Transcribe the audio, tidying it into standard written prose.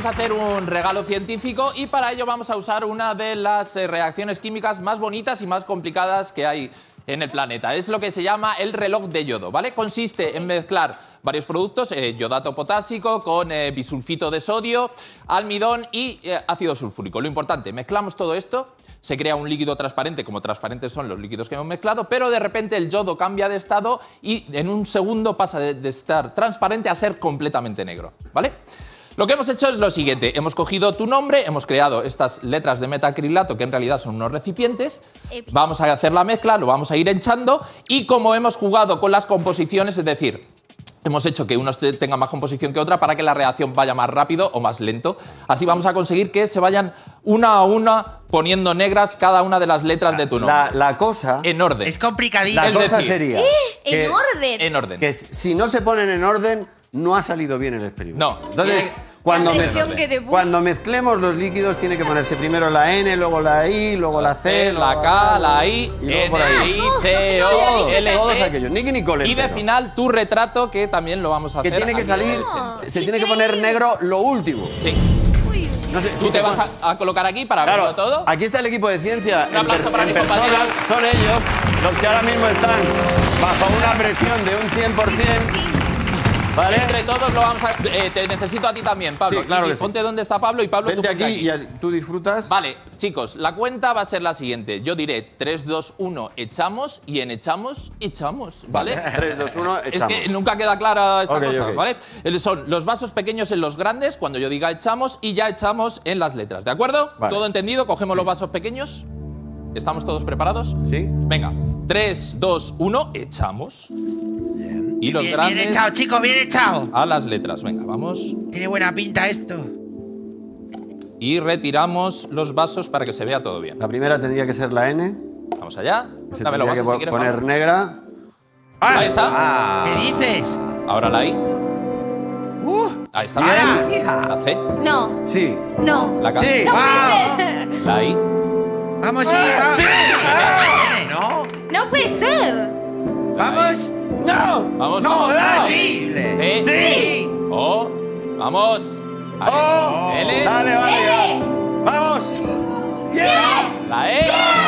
vamos a hacer un regalo científico y para ello vamos a usar una de las reacciones químicas más bonitas y más complicadas que hay en el planeta. Es lo que se llama el reloj de yodo, ¿vale? Consiste en mezclar varios productos, yodato potásico con bisulfito de sodio, almidón y ácido sulfúrico. Lo importante, mezclamos todo esto, se crea un líquido transparente, como transparentes son los líquidos que hemos mezclado, pero de repente el yodo cambia de estado y en un segundo pasa de estar transparente a ser completamente negro, ¿vale? Lo que hemos hecho es lo siguiente, hemos cogido tu nombre, hemos creado estas letras de metacrilato que en realidad son unos recipientes, vamos a hacer la mezcla, lo vamos a ir hinchando y como hemos jugado con las composiciones, es decir, hemos hecho que uno tenga más composición que otra para que la reacción vaya más rápido o más lento. Así vamos a conseguir que se vayan una a una poniendo negras cada una de las letras de tu nombre. La cosa... En orden. Es complicadísimo. La cosa sería... ¿En orden? En orden. Que si no se ponen en orden, no ha salido bien el experimento. No. Entonces, cuando mezclemos los líquidos, tiene que ponerse primero la N, luego la I, luego la C, la K, la I, y luego N, I, C, O, L, todos E. aquellos. Nicky Nicole. Y de final tu retrato, que también lo vamos a hacer. Que tiene que salir, se tiene que poner negro lo último. Sí. No sé, Tú te vas a colocar aquí para verlo todo. Aquí está el equipo de ciencia Un aplauso para mis persona. compañeros. Son ellos los que ahora mismo están bajo una presión de un 100%. ¿Vale? Entre todos lo vamos a... te necesito a ti también, Pablo. Sí, claro y que sí. ponte dónde está Pablo y Pablo... Vente tú ponte aquí y tú disfrutas. Vale, chicos, la cuenta va a ser la siguiente. Yo diré 3, 2, 1, echamos y en echamos, ¿vale? 3, 2, 1, echamos. Es que nunca queda clara esta cosa, ok. ¿vale? Son los vasos pequeños en los grandes, cuando yo diga echamos, y ya echamos en las letras, ¿de acuerdo? Vale. ¿Todo entendido? Cogemos los vasos pequeños. ¿Estamos todos preparados? ¿Sí? Venga, 3, 2, 1, echamos. Y los grandes Bien echado, chicos, bien echado. a las letras. Venga, vamos. Tiene buena pinta esto. Y retiramos los vasos para que se vea todo bien. La primera tendría que ser la N. Vamos allá. Se Dame los tendría que vasos si quieres, poner Pablo. negra. Ahí está. ¿Qué dices? Ahora la I. Ahí está. Bien. La C. No, Sí. no. La K. Sí. La I. Vamos, sí, vamos. ¡Sí! No. No puede ser. Vamos. ¡No! Vamos, ¡No! vamos. ¡No! Sí. C. Sí. O. Vamos. Ahí. ¡Oh! L. Dale, vale. L. ¡Vamos! ¡Yeah! La E.